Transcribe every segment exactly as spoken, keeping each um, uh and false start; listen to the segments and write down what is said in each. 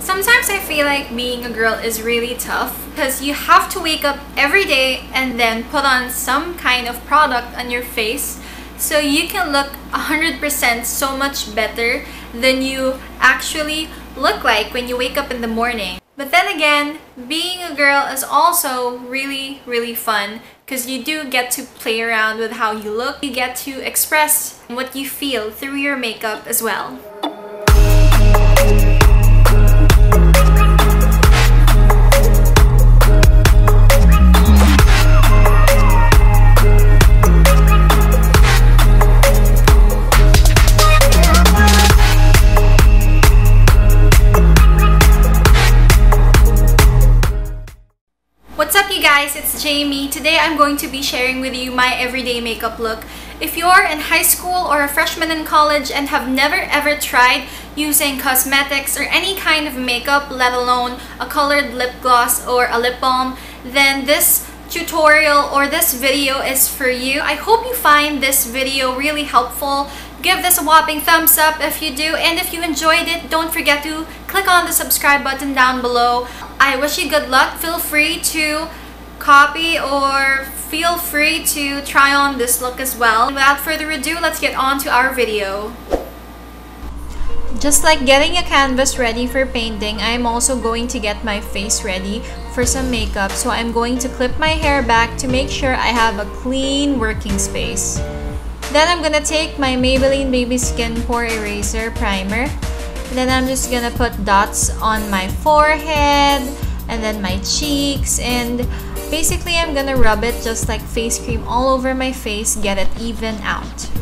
Sometimes I feel like being a girl is really tough because you have to wake up every day and then put on some kind of product on your face so you can look one hundred percent so much better than you actually look like when you wake up in the morning. But then again, being a girl is also really, really fun because you do get to play around with how you look. You get to express what you feel through your makeup as well. What's up you guys, it's Jamie. Today I'm going to be sharing with you my everyday makeup look. If you're in high school or a freshman in college and have never ever tried using cosmetics or any kind of makeup, let alone a colored lip gloss or a lip balm, then this tutorial or this video is for you. I hope you find this video really helpful. Give this a whopping thumbs up if you do, and if you enjoyed it, don't forget to click on the subscribe button down below. I wish you good luck. Feel free to copy or feel free to try on this look as well. Without further ado, let's get on to our video. Just like getting a canvas ready for painting, I'm also going to get my face ready for some makeup. So I'm going to clip my hair back to make sure I have a clean working space. Then I'm gonna take my Maybelline Baby Skin Pore Eraser Primer. Then I'm just gonna put dots on my forehead and then my cheeks, and basically I'm gonna rub it just like face cream all over my face, get it even out.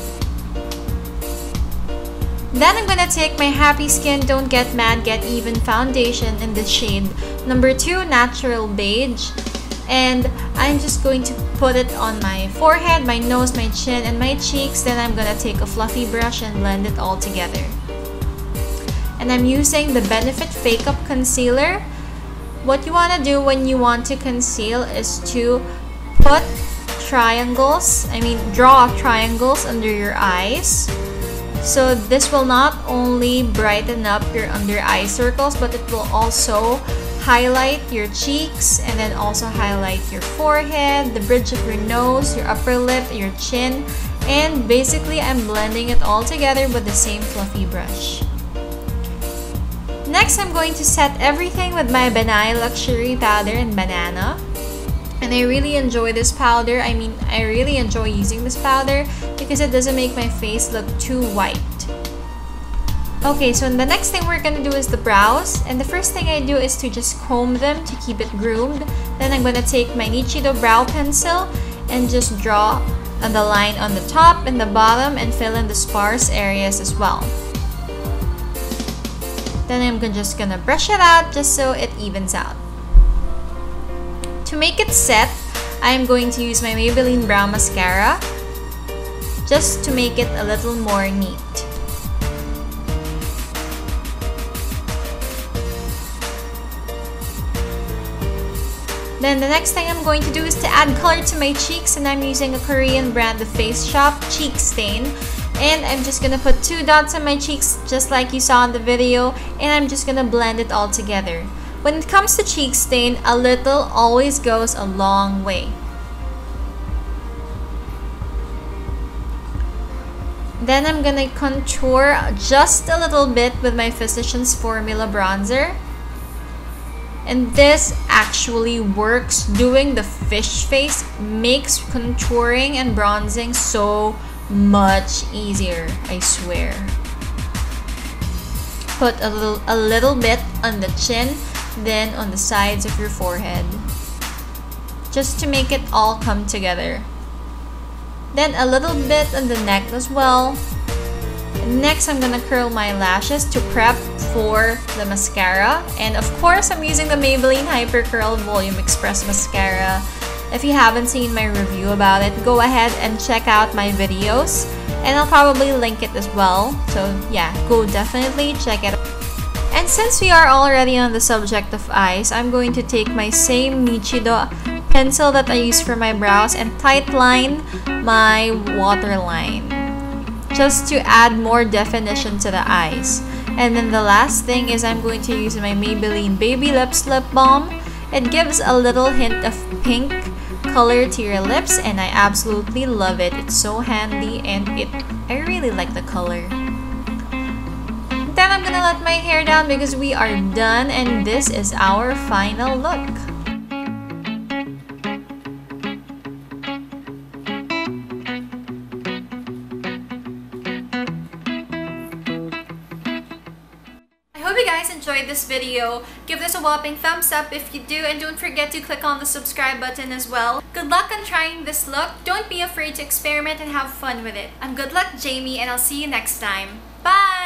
Then I'm gonna take my Happy Skin Don't Get Mad Get Even foundation in the shade number two Natural Beige, and I'm just going to put it on my forehead, my nose, my chin, and my cheeks. Then I'm gonna take a fluffy brush and blend it all together. And I'm using the Benefit Fake Up Concealer. What you want to do when you want to conceal is to put triangles, I mean draw triangles under your eyes. So this will not only brighten up your under eye circles, but it will also highlight your cheeks and then also highlight your forehead, the bridge of your nose, your upper lip, your chin, and basically I'm blending it all together with the same fluffy brush. Next, I'm going to set everything with my Banai Luxury Powder in Banana. And I really enjoy this powder. I mean, I really enjoy using this powder because it doesn't make my face look too white. Okay, so the next thing we're gonna do is the brows. And the first thing I do is to just comb them to keep it groomed. Then I'm gonna take my Nichido Eyebrow Pencil and just draw on the line on the top and the bottom and fill in the sparse areas as well. Then I'm just gonna brush it out just so it evens out. To make it set, I'm going to use my Maybelline Brow Mascara just to make it a little more neat. Then the next thing I'm going to do is to add color to my cheeks, and I'm using a Korean brand, The Face Shop Cheek Stain. And I'm just gonna put two dots on my cheeks just like you saw in the video, and I'm just gonna blend it all together. When it comes to cheek stain, a little always goes a long way. Then I'm gonna contour just a little bit with my Physicians Formula bronzer. And this actually works. Doing the fish face makes contouring and bronzing so much easier, I swear. Put a little a little bit on the chin, then on the sides of your forehead, just to make it all come together. Then a little bit on the neck as well. Next, I'm gonna curl my lashes to prep for the mascara, and of course I'm using the Maybelline Hyper Curl Volume Express Mascara. If you haven't seen my review about it, go ahead and check out my videos, and I'll probably link it as well. So yeah, go definitely check it out. And since we are already on the subject of eyes, I'm going to take my same Nichido pencil that I use for my brows and tight line my waterline, just to add more definition to the eyes. And then the last thing is I'm going to use my Maybelline Baby Lips Lip Balm. It gives a little hint of pink color to your lips and I absolutely love it. It's so handy and it I really like the color. Then I'm gonna let my hair down because we are done and this is our final look. I hope you guys enjoyed this video. Give this a whopping thumbs up if you do and don't forget to click on the subscribe button as well. Good luck on trying this look. Don't be afraid to experiment and have fun with it. I'm Good Luck Jamie and I'll see you next time. Bye!